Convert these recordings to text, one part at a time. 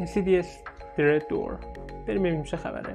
Insidious The Red Door. بریم ببینیم چه خبره.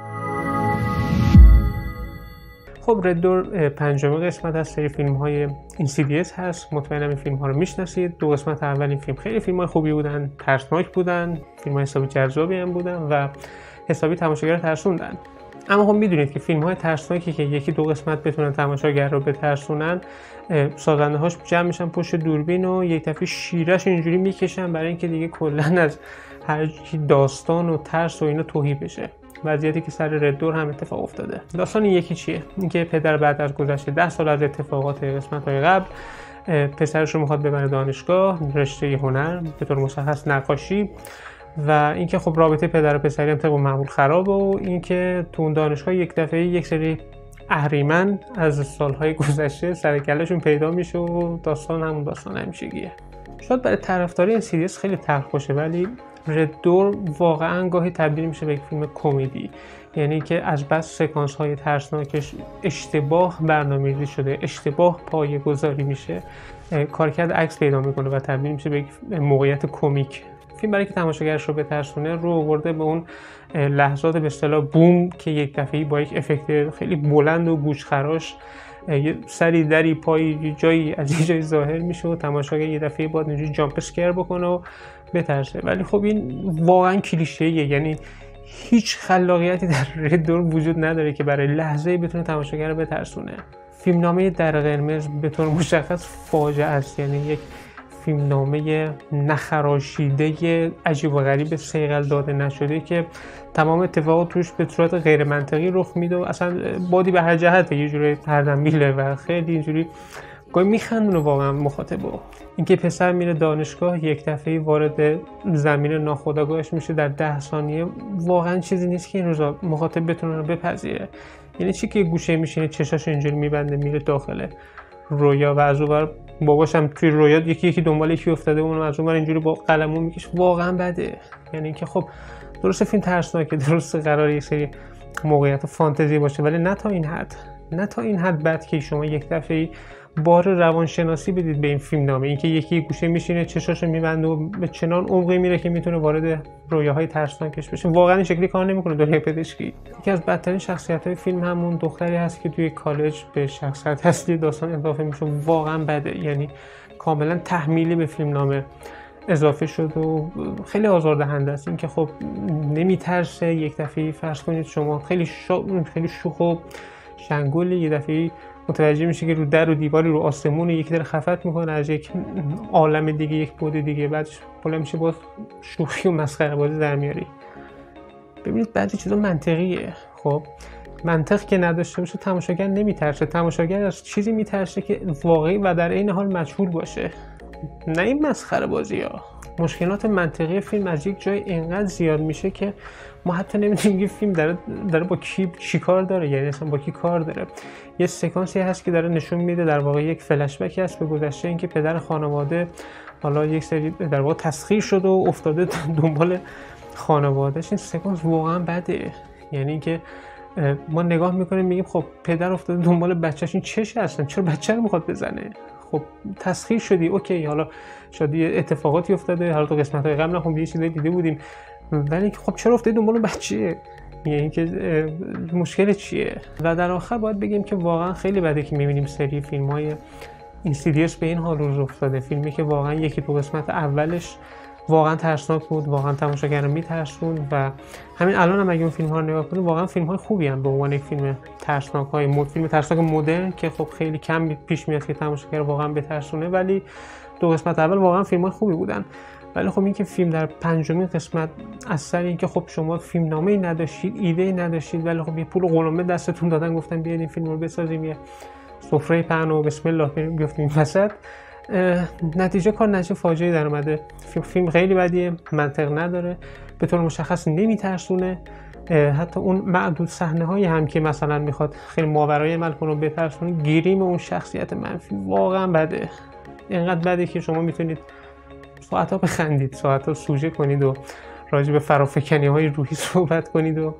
خب رد دور پنجمین قسمت از سری فیلم های اینسیدیس هست. مطمئنم این فیلم ها رو میشناسید. دو قسمت اول این فیلم خیلی فیلم های خوبی بودن، ترسناک بودن، فیلم های حسابی جذابی هم بودن و حسابی تماشاگر ترسوندن. اما خب میدونید که فیلم های ترسناکی که یکی دو قسمت بتونن تماشاگر رو بترسونن، سازنده هاش جمع میشن پشت دوربین و یک دفعه شیرش اینجوری میکشن برای اینکه دیگه کلا از هر داستان و ترس و اینا توهی بشه. وضعیتی که سر رد دور هم اتفاق افتاده. داستان یکی چیه؟ اینکه پدر بعد از گذشت 10 سال از اتفاقات قسمت‌های قبل پسرش رو میخواد ببره دانشگاه، رشته هنر، به طور مشخص نقاشی، و اینکه خب رابطه پدر و پسری هم طبق معمول خرابه و اینکه تو اون دانشگاه یک دفعه یک سری اهریمن از سالهای گذشته سر کلهشون پیدا میشه و داستان همون داستان همیشگیه. شاید برای طرفدار اینسیدیس خیلی تلخ باشه، ولی رد دور واقعا گاهی تبدیل میشه به یک فیلم کمدی. یعنی که از بس سکانس های ترسناکش اشتباه برنامه‌ریزی شده، اشتباه پایه‌گذاری میشه، کارکرد عکس پیدا میکنه و تبدیل میشه به یک موقعیت کمیک. فیلم برای که تماشاگرش رو بترسونه رو آورده به اون لحظات به اصطلاح بوم که یک دفعه‌ای با یک افکت خیلی بلند و گوشخراش یه سری دری پای جایی از یه جای ظاهر میشه و تماشاگر یه دفعه بعد اینجوری جامپ اسکر بکنه و بترسه. ولی خب این واقعا کلیشه‌ایه، یعنی هیچ خلاقیتی در رد دور وجود نداره که برای لحظه‌ای بتونه تماشاگر رو بترسونه. فیلمنامه در قرمز به طور مشخص فاجعه است، یعنی یک فیلمنامه نخراشیده عجیب و غریب صیقل داده نشده که تمام اتفاقات توش به صورت غیر منطقی رخ میده و اصلا بادی به هر جهته یه جوری هردم میله و خیلی اینجوری گاهی میخندونه واقعا مخاطبو. اینکه پسر میره دانشگاه یک دفعه وارد زمین ناخودآگاهش میشه در 10 ثانیه واقعا چیزی نیست که این روزا مخاطب بتونه رو بپذیره. یعنی چی که گوشه میشینه چشاش اینجوری میبنده میره داخل رویا و از اونور باباش هم توی رویا یکی دنبال یکی افتاده اون از اونور اینجوری با قلمو میکشه، واقعا بده. یعنی اینکه خب درست فیلم ترسناکه، درست قراره یه سری موقعیت فانتزی باشه، ولی نه تا این حد بد که شما یک دفعه بار روانشناسی بدید به این فیلم نامه. اینکه یکی گوشه میشینه چشاشو میبنده و به چنان عمقی میره که میتونه وارد رویاهای ترسناکش بشه. واقعا این شکلی کار نمیکنه دنیای پزشکی. یکی از بدترین شخصیت‌های فیلم همون دختری هست که توی کالج به شخصیت اصلی داستان اضافه میشه، واقعا بده. یعنی کاملا تحمیلی به فیلم نامه اضافه شد و خیلی آزاردهنده است. اینکه خب نمیترسه، یک دفعه فرض کنید شما خیلی شوخ و شنگولی یه دفعه متوجه میشه که رو در و دیواری رو آسمون یکی داره خفت میکنه از یک عالم دیگه، یک بعد دیگه، بعدش بالا میشه باز شوخی و مسخره بازی در میاری. ببینید بعضی چیزا منطقیه. خب منطق که نداشته باشه تماشاگر نمیترسه، تماشاگر از چیزی میترسه که واقعی و در عین حال مجهول باشه، نه این مسخره بازی‌ها. مشکلات منطقی فیلم از یک جای اینقدر زیاد میشه که ما حتی نمیدونیم که فیلم داره با کی چی کار داره، یعنی اصلا با کی کار داره. یه سکانسی هست که داره نشون میده در واقع یک فلش بک هست به گذشته، اینکه پدر خانواده حالا یک سری در واقع تسخیر شده و افتاده دنبال خانوادهش. این سکانس واقعا بده. یعنی اینکه ما نگاه میکنیم میگیم خب پدر افتاده دنبال بچه‌ش، این چشه اصلا؟ چرا بچه رو میخواد بزنه؟ خب تسخیر شدی، اوکی، حالا شاید اتفاقاتی افتاده، حالا تو قسمت‌های قبل خب یه چیزی دیده بودیم، ولی خب چرا افتادی دنبال بچه؟ یعنی که مشکل چیه؟ و در آخر باید بگیم که واقعا خیلی بده که می‌بینیم سری فیلم‌های اینسیدیس به این حال روز افتاده. فیلمی که واقعا یکی دو قسمت اولش واقعا ترسناک بود، واقعا تماشاگر رو میترسوند و همین الان هم اگه اون فیلم‌ها رو نگاه کنید واقعا فیلم‌های خوبی هم به عنوان یک فیلم ترسناک‌های فیلم ترسناک مدرن که خب خیلی کم پیش میاد که تماشاگر واقعا بترسونه، ولی دو قسمت اول واقعا فیلم‌های خوبی بودن. ولی خب این که فیلم در پنجمین قسمت از سر اینکه خب شما فیلم نامه‌ای نداشتید، ایده‌ای نداشتید، ولی خب یه پول قلمه دستتون دادن گفتن بیاید این فیلم رو بسازیم، یه سفره پهن و بسم الله بیافتیم وسط، نتیجه فاجعه‌ای در اومده. فیلم خیلی بدیه، منطق نداره، به طور مشخص نمیترسونه. حتی اون معدود صحنه‌هایی هم که مثلا میخواد خیلی ماورای عمل کنه بترسونه، گیریم اون شخصیت منفی واقعا بده. اینقدر بده که شما میتونید ساعت‌ها بخندید، ساعت‌ها سوژه کنید و راجع به فرافکنی‌های روحی صحبت کنید و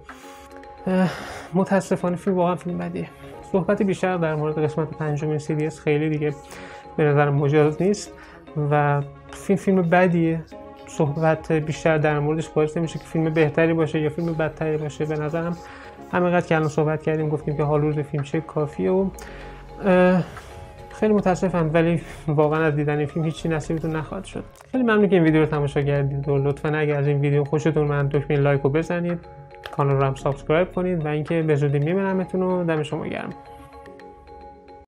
متاسفانه فیلم واقعا فیلم بدیه. صحبت بیشتر در مورد قسمت پنجم اینسیدیس خیلی دیگه به نظر مجاز نیست و فیلم بدیه. صحبت بیشتر در موردش باعث نمیشه که فیلم بهتری باشه یا فیلم بدتری باشه. به نظرم همینقدر که الان صحبت کردیم گفتیم که حال روز فیلم چه کافیه و خیلی متاسفم ولی واقعا از دیدن این فیلم هیچی نصیبتون نخواهد شد. خیلی ممنون که این ویدیو رو تماشا کردید و لطفاً اگر از این ویدیو خوشتون اومد دکمه لایک رو بزنید، کانال رو هم سابسکرایب کنید و اینکه به زودی میبینمتون و دم شما گرم.